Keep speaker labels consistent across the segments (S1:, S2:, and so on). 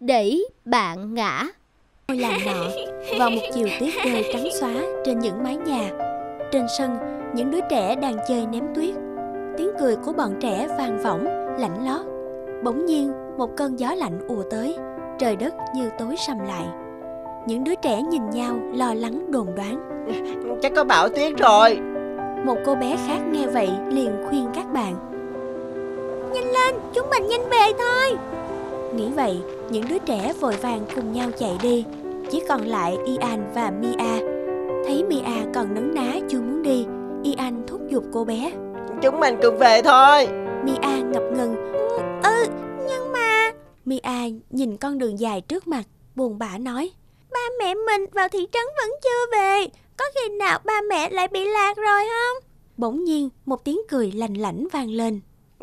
S1: đẩy bạn ngã.
S2: Ngôi làng nọ, vào một chiều tuyết rơi trắng xóa trên những mái nhà. Trên sân, những đứa trẻ đang chơi ném tuyết. Tiếng cười của bọn trẻ vang vọng, lạnh lót. Bỗng nhiên, một cơn gió lạnh ùa tới, trời đất như tối sầm lại. Những đứa trẻ nhìn nhau lo lắng đồn đoán.
S3: Chắc có bão tuyết rồi.
S2: Một cô bé khác nghe vậy liền khuyên các bạn. Nhanh lên, chúng mình nhanh về thôi. Nghĩ vậy, những đứa trẻ vội vàng cùng nhau chạy đi. Chỉ còn lại Ian và Mia. Thấy Mia còn nấn ná chưa muốn đi, Ian thúc giục cô bé.
S3: Chúng mình cùng về thôi.
S2: Mia ngập ngừng. Nhưng mà... Mia nhìn con đường dài trước mặt, buồn bã nói. Ba mẹ mình vào thị trấn vẫn chưa về. Có khi nào ba mẹ lại bị lạc rồi không? Bỗng nhiên một tiếng cười lành lảnh vang lên.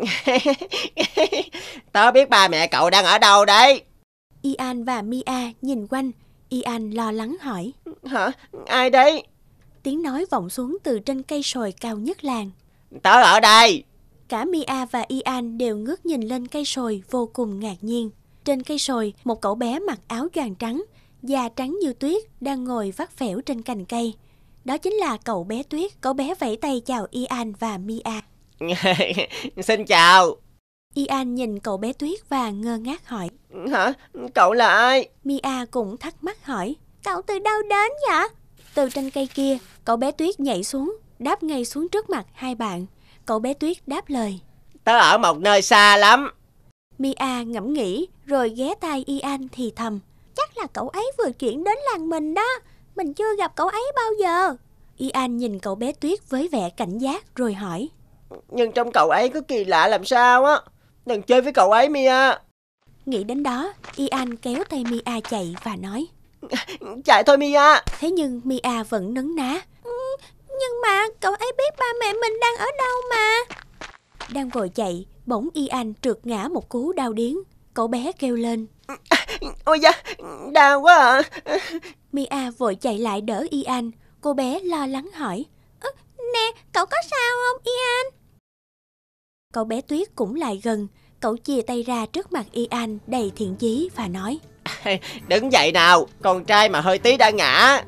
S3: Tớ biết ba mẹ cậu đang ở đâu đấy.
S2: Ian và Mia nhìn quanh. Ian lo lắng hỏi.
S3: Hả? Ai đấy?
S2: Tiếng nói vọng xuống từ trên cây sồi cao nhất làng.
S3: Tớ ở đây.
S2: Cả Mia và Ian đều ngước nhìn lên cây sồi vô cùng ngạc nhiên. Trên cây sồi, một cậu bé mặc áo choàng trắng, da trắng như tuyết đang ngồi vắt phẻo trên cành cây. Đó chính là cậu bé Tuyết. Cậu bé vẫy tay chào Ian và Mia.
S3: Xin chào.
S2: Ian nhìn cậu bé Tuyết và ngơ ngác hỏi.
S3: Hả? Cậu là ai?
S2: Mia cũng thắc mắc hỏi. Cậu từ đâu đến vậy? Từ trên cây kia, cậu bé Tuyết nhảy xuống, đáp ngay xuống trước mặt hai bạn. Cậu bé Tuyết đáp lời.
S3: Tớ ở một nơi xa lắm.
S2: Mia ngẫm nghĩ rồi ghé tai Ian thì thầm. Chắc là cậu ấy vừa chuyển đến làng mình đó. Mình chưa gặp cậu ấy bao giờ. Ian nhìn cậu bé Tuyết với vẻ cảnh giác rồi hỏi.
S3: Nhưng trong cậu ấy có kỳ lạ làm sao á. Đừng chơi với cậu ấy Mia.
S2: Nghĩ đến đó, Ian kéo tay Mia chạy và nói.
S3: Chạy thôi Mia.
S2: Thế nhưng Mia vẫn nấn ná. Nhưng mà cậu ấy biết ba mẹ mình đang ở đâu mà. Đang vội chạy, bỗng Ian trượt ngã một cú đau điếng. Cậu bé kêu lên.
S3: Ôi da, đau quá à.
S2: Mia vội chạy lại đỡ Ian. Cô bé lo lắng hỏi. Nè, cậu có sao không Ian? Cậu bé Tuyết cũng lại gần. Cậu chìa tay ra trước mặt Ian đầy thiện chí và nói.
S3: Đứng dậy nào, con trai mà hơi tí đã ngã.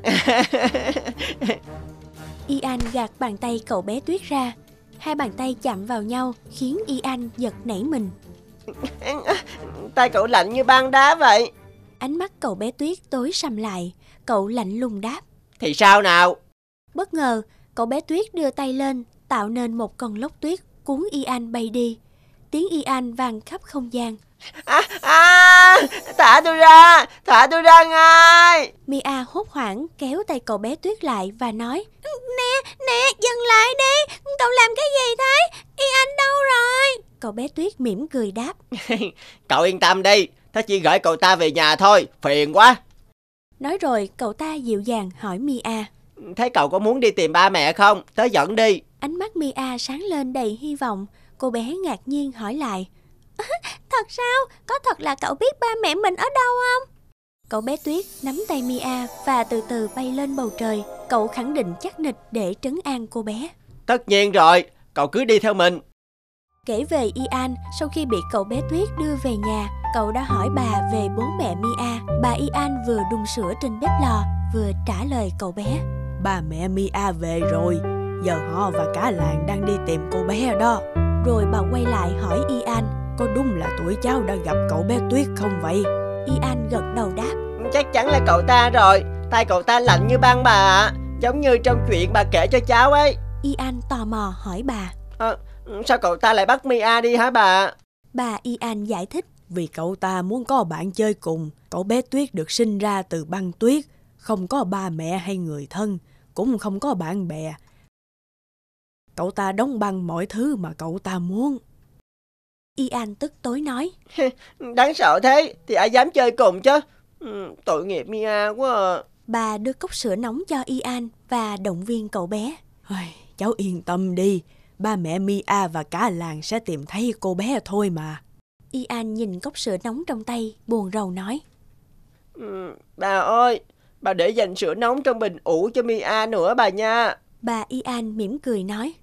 S2: Ian gạt bàn tay cậu bé Tuyết ra. Hai bàn tay chạm vào nhau khiến Ian giật nảy mình.
S3: Tay cậu lạnh như băng đá vậy.
S2: Ánh mắt cậu bé Tuyết tối sầm lại. Cậu lạnh lùng đáp. Thì
S3: sao nào?
S2: Bất ngờ, cậu bé Tuyết đưa tay lên, tạo nên một con lốc tuyết cuốn Ian bay đi. Tiếng Ian vang khắp không gian.
S3: Thả tôi ra ngay.
S2: Mia hốt hoảng kéo tay cậu bé Tuyết lại và nói. Nè, dừng lại đi. Cậu làm cái gì thế? Ian đâu rồi? Cậu bé Tuyết mỉm cười đáp.
S3: Cậu yên tâm đi, tớ chỉ gửi cậu ta về nhà thôi, phiền quá.
S2: Nói rồi cậu ta dịu dàng hỏi Mia.
S3: Thế cậu có muốn đi tìm ba mẹ không? Tớ dẫn đi.
S2: Ánh mắt Mia sáng lên đầy hy vọng. Cô bé ngạc nhiên hỏi lại. Thật sao? Có thật là cậu biết ba mẹ mình ở đâu không? Cậu bé Tuyết nắm tay Mia và từ từ bay lên bầu trời. Cậu khẳng định chắc nịch để trấn an cô bé.
S3: Tất nhiên rồi, cậu cứ đi theo mình.
S2: Kể về Ian, sau khi bị cậu bé Tuyết đưa về nhà, cậu đã hỏi bà về bố mẹ Mia. Bà Ian vừa đun sữa trên bếp lò, vừa trả lời cậu bé.
S4: Ba mẹ Mia về rồi, giờ họ và cả làng đang đi tìm cô bé đó.
S2: Rồi bà quay lại hỏi Ian.
S4: Có đúng là tụi cháu đã gặp cậu bé Tuyết không vậy?
S2: Ian gật đầu đáp.
S3: Chắc chắn là cậu ta rồi. Tay cậu ta lạnh như băng bà ạ. Giống như trong chuyện bà kể cho cháu ấy.
S2: Ian tò mò hỏi bà.
S3: Sao cậu ta lại bắt Mia đi hả bà?
S2: Bà Ian giải thích.
S4: Vì cậu ta muốn có bạn chơi cùng. Cậu bé Tuyết được sinh ra từ băng tuyết, không có ba mẹ hay người thân, cũng không có bạn bè. Cậu ta đóng băng mọi thứ mà cậu ta muốn.
S2: Ian tức tối nói.
S3: Đáng sợ thế, thì ai dám chơi cùng chứ. Tội nghiệp Mia quá à.
S2: Bà đưa cốc sữa nóng cho Ian và động viên cậu bé.
S4: Cháu yên tâm đi, ba mẹ Mia và cả làng sẽ tìm thấy cô bé thôi mà.
S2: Ian nhìn cốc sữa nóng trong tay, buồn rầu nói.
S3: Bà ơi, bà để dành sữa nóng trong bình ủ cho Mia nữa bà nha.
S2: Bà Ian mỉm cười nói.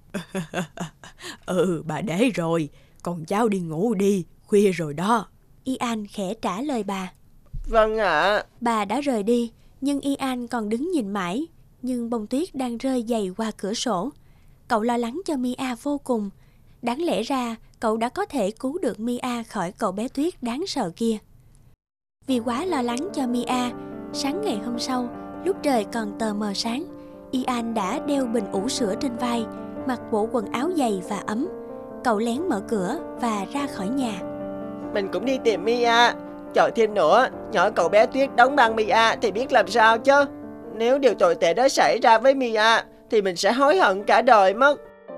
S4: Bà để rồi, còn cháu đi ngủ đi, khuya rồi đó.
S2: Ian khẽ trả lời bà.
S3: Vâng ạ.
S2: Bà đã rời đi, nhưng Ian còn đứng nhìn mãi. Nhưng bông tuyết đang rơi dày qua cửa sổ. Cậu lo lắng cho Mia vô cùng. Đáng lẽ ra cậu đã có thể cứu được Mia khỏi cậu bé tuyết đáng sợ kia. Vì quá lo lắng cho Mia, sáng ngày hôm sau, lúc trời còn tờ mờ sáng, Ian đã đeo bình ủ sữa trên vai, mặc bộ quần áo dày và ấm. Cậu lén mở cửa và ra khỏi nhà.
S3: Mình cũng đi tìm Mia. Chờ thêm nữa, nhỏ cậu bé tuyết đóng băng Mia thì biết làm sao chứ. Nếu điều tồi tệ đó xảy ra với Mia thì mình sẽ hối hận cả đời mất.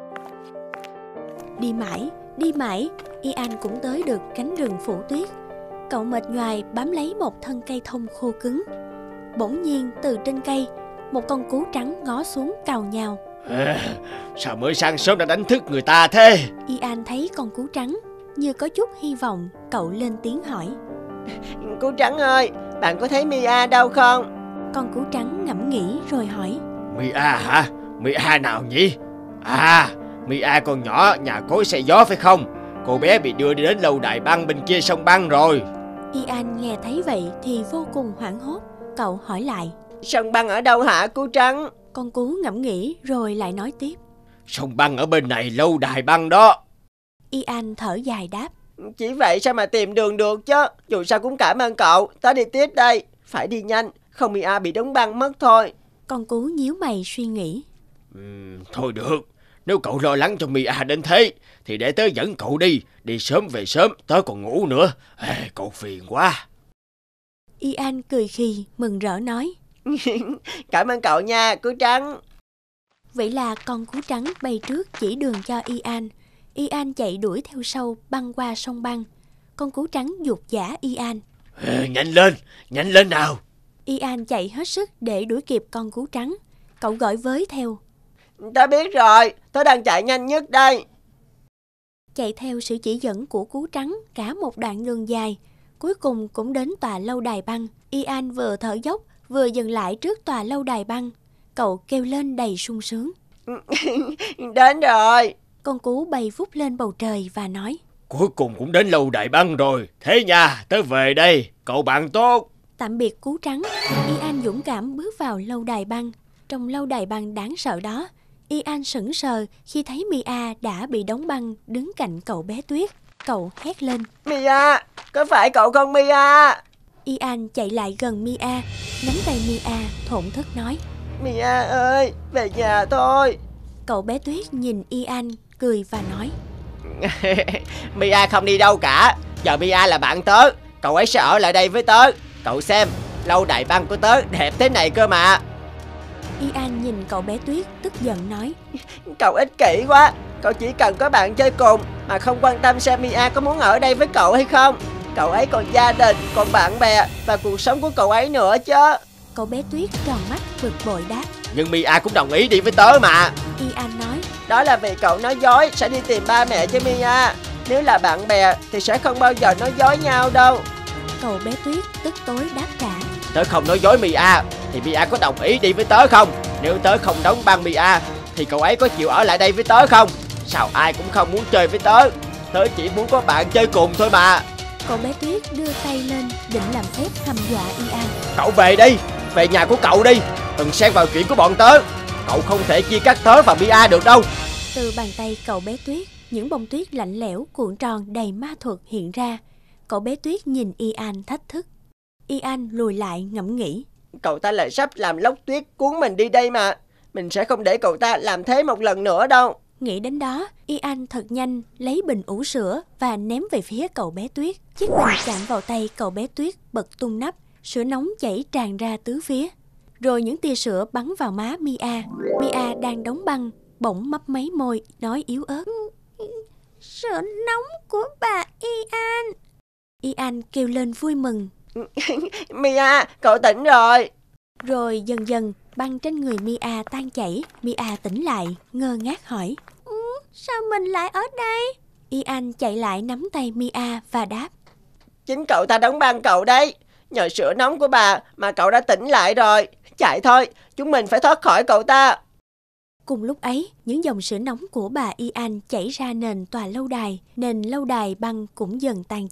S2: Đi mãi, Ian cũng tới được cánh rừng phủ tuyết. Cậu mệt nhoài bám lấy một thân cây thông khô cứng. Bỗng nhiên từ trên cây, một con cú trắng ngó xuống cào nhào.
S5: Sao mới sáng sớm đã đánh thức người ta thế?
S2: Ian thấy con cú trắng, như có chút hy vọng, cậu lên tiếng hỏi.
S3: Cú trắng ơi, bạn có thấy Mia đâu không?
S2: Con cú trắng ngẫm nghĩ rồi hỏi.
S5: Mia hả? Mia nào nhỉ? À, Mia con nhỏ nhà cối xay gió phải không? Cô bé bị đưa đi đến lâu đài băng bên kia sông băng rồi.
S2: Ian nghe thấy vậy thì vô cùng hoảng hốt. Cậu hỏi lại.
S3: Sông băng ở đâu hả cú trắng?
S2: Con cú ngẫm nghĩ rồi lại nói tiếp.
S5: Sông băng ở bên này, lâu đài băng đó.
S2: Ian thở dài đáp.
S3: Chỉ vậy sao mà tìm đường được chứ. Dù sao cũng cảm ơn cậu. Tớ đi tiếp đây. Phải đi nhanh, không Mia bị đóng băng mất thôi.
S2: Con cú nhíu mày suy nghĩ.
S5: Thôi được, nếu cậu lo lắng cho Mia đến thế thì để tớ dẫn cậu đi. Đi sớm về sớm, tớ còn ngủ nữa. Cậu phiền quá.
S2: Ian cười khì mừng rỡ nói.
S3: Cảm ơn cậu nha cú trắng.
S2: Vậy là con cú trắng bay trước chỉ đường cho Ian. Ian chạy đuổi theo sau băng qua sông băng. Con cú trắng giục giã Ian.
S5: Nhanh lên nào.
S2: Ian chạy hết sức để đuổi kịp con cú trắng. Cậu gọi với theo.
S3: Tớ biết rồi, tớ đang chạy nhanh nhất đây.
S2: Chạy theo sự chỉ dẫn của cú trắng cả một đoạn đường dài, cuối cùng cũng đến tòa lâu đài băng. Ian vừa thở dốc vừa dừng lại trước tòa lâu đài băng. Cậu kêu lên đầy sung sướng.
S3: Đến rồi.
S2: Con cú bay vút lên bầu trời và nói.
S5: Cuối cùng cũng đến lâu đài băng rồi. Thế nha, tớ về đây, cậu bạn tốt.
S2: Tạm biệt cú trắng, Ian dũng cảm bước vào lâu đài băng. Trong lâu đài băng đáng sợ đó, Ian sững sờ khi thấy Mia đã bị đóng băng đứng cạnh cậu bé tuyết. Cậu hét lên.
S3: Mia, có phải cậu không Mia?
S2: Ian chạy lại gần Mia, nắm tay Mia thổn thức nói.
S3: Mia ơi, về nhà thôi.
S2: Cậu bé tuyết nhìn Ian cười và nói.
S3: Mia không đi đâu cả. Giờ Mia là bạn tớ. Cậu ấy sẽ ở lại đây với tớ. Cậu xem, lâu đài băng của tớ đẹp thế này cơ mà.
S2: Ian nhìn cậu bé tuyết tức giận nói.
S3: Cậu ích kỷ quá. Cậu chỉ cần có bạn chơi cùng mà không quan tâm xem Mia có muốn ở đây với cậu hay không. Cậu ấy còn gia đình, còn bạn bè và cuộc sống của cậu ấy nữa chứ.
S2: Cậu bé tuyết tròn mắt bực bội đáp.
S5: Nhưng Mia cũng đồng ý đi với tớ mà.
S2: Ian nói.
S3: Đó là vì cậu nói dối sẽ đi tìm ba mẹ cho Mia. Nếu là bạn bè thì sẽ không bao giờ nói dối nhau đâu.
S2: Cậu bé tuyết tức tối đáp trả.
S5: Tớ không nói dối Mia. Thì Mia có đồng ý đi với tớ không? Nếu tớ không đóng băng Mia thì cậu ấy có chịu ở lại đây với tớ không? Sao ai cũng không muốn chơi với tớ. Tớ chỉ muốn có bạn chơi cùng thôi mà.
S2: Cậu bé tuyết đưa tay lên định làm phép hăm dọa Ian.
S5: Cậu về đi, về nhà của cậu đi. Đừng xen vào chuyện của bọn tớ. Cậu không thể chia cắt tớ và Mia được đâu.
S2: Từ bàn tay cậu bé tuyết, những bông tuyết lạnh lẽo cuộn tròn đầy ma thuật hiện ra. Cậu bé tuyết nhìn Ian thách thức. Ian lùi lại ngẫm nghĩ.
S3: Cậu ta lại sắp làm lốc tuyết cuốn mình đi đây mà. Mình sẽ không để cậu ta làm thế một lần nữa đâu.
S2: Nghĩ đến đó, Ian thật nhanh lấy bình ủ sữa và ném về phía cậu bé tuyết. Chiếc bình chạm vào tay cậu bé tuyết bật tung nắp, sữa nóng chảy tràn ra tứ phía. Rồi những tia sữa bắn vào má Mia. Mia đang đóng băng, bỗng mấp máy môi, nói yếu ớt. Sữa nóng của bà Ian. Ian kêu lên vui mừng.
S3: Mia, cậu tỉnh rồi.
S2: Rồi dần dần băng trên người Mia tan chảy. Mia tỉnh lại, ngơ ngác hỏi. Sao mình lại ở đây? Ian chạy lại nắm tay Mia và đáp.
S3: Chính cậu ta đóng băng cậu đấy. Nhờ sữa nóng của bà mà cậu đã tỉnh lại rồi. Chạy thôi, chúng mình phải thoát khỏi cậu ta.
S2: Cùng lúc ấy, những dòng sữa nóng của bà Ian chảy ra nền tòa lâu đài. Nền lâu đài băng cũng dần tan chảy.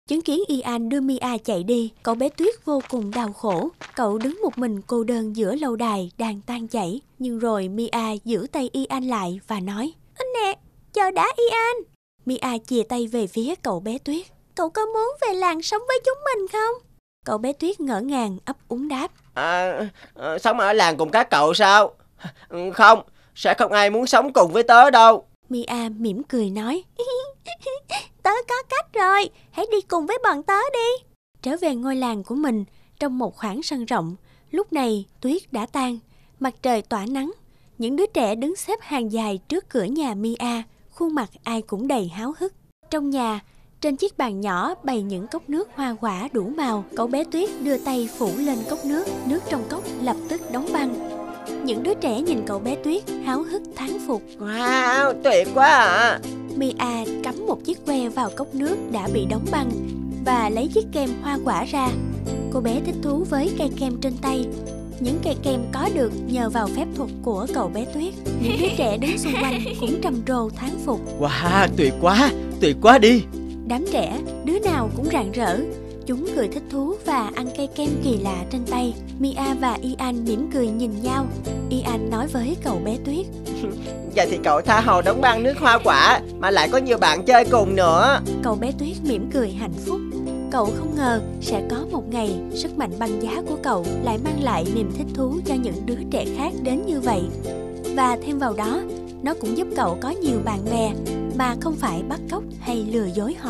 S2: Chứng kiến Ian đưa Mia chạy đi, cậu bé Tuyết vô cùng đau khổ. Cậu đứng một mình cô đơn giữa lâu đài đang tan chảy. Nhưng rồi Mia giữ tay Ian lại và nói: "Anh nè, chờ đã Ian." Mia chìa tay về phía cậu bé Tuyết. "Cậu có muốn về làng sống với chúng mình không?" Cậu bé Tuyết ngỡ ngàng ấp úng đáp:
S3: Sống ở làng cùng các cậu sao? Không, sẽ không ai muốn sống cùng với tớ đâu.
S2: Mia mỉm cười nói: "Tớ có cách rồi, hãy đi cùng với bọn tớ đi." Trở về ngôi làng của mình, trong một khoảng sân rộng, lúc này tuyết đã tan, mặt trời tỏa nắng. Những đứa trẻ đứng xếp hàng dài trước cửa nhà Mia, khuôn mặt ai cũng đầy háo hức. Trong nhà, trên chiếc bàn nhỏ bày những cốc nước hoa quả đủ màu. Cậu bé Tuyết đưa tay phủ lên cốc nước, nước trong cốc lập tức đóng băng. Những đứa trẻ nhìn cậu bé Tuyết háo hức thán phục.
S3: Wow, tuyệt quá à.
S2: Mia cắm một chiếc que vào cốc nước đã bị đóng băng và lấy chiếc kem hoa quả ra. Cô bé thích thú với cây kem trên tay. Những cây kem có được nhờ vào phép thuật của cậu bé Tuyết. Những đứa trẻ đứng xung quanh cũng trầm trồ thán phục.
S5: Wow, tuyệt quá đi.
S2: Đám trẻ, đứa nào cũng rạng rỡ. Chúng cười thích thú và ăn cây kem kỳ lạ trên tay. Mia và Ian mỉm cười nhìn nhau. Ian nói với cậu bé Tuyết:
S3: Giờ thì cậu tha hồ đóng băng nước hoa quả, mà lại có nhiều bạn chơi cùng nữa.
S2: Cậu bé Tuyết mỉm cười hạnh phúc. Cậu không ngờ sẽ có một ngày sức mạnh băng giá của cậu lại mang lại niềm thích thú cho những đứa trẻ khác đến như vậy. Và thêm vào đó, nó cũng giúp cậu có nhiều bạn bè mà không phải bắt cóc hay lừa dối họ.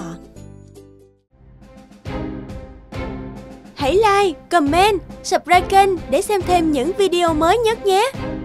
S2: Hãy like, comment, subscribe kênh để xem thêm những video mới nhất nhé!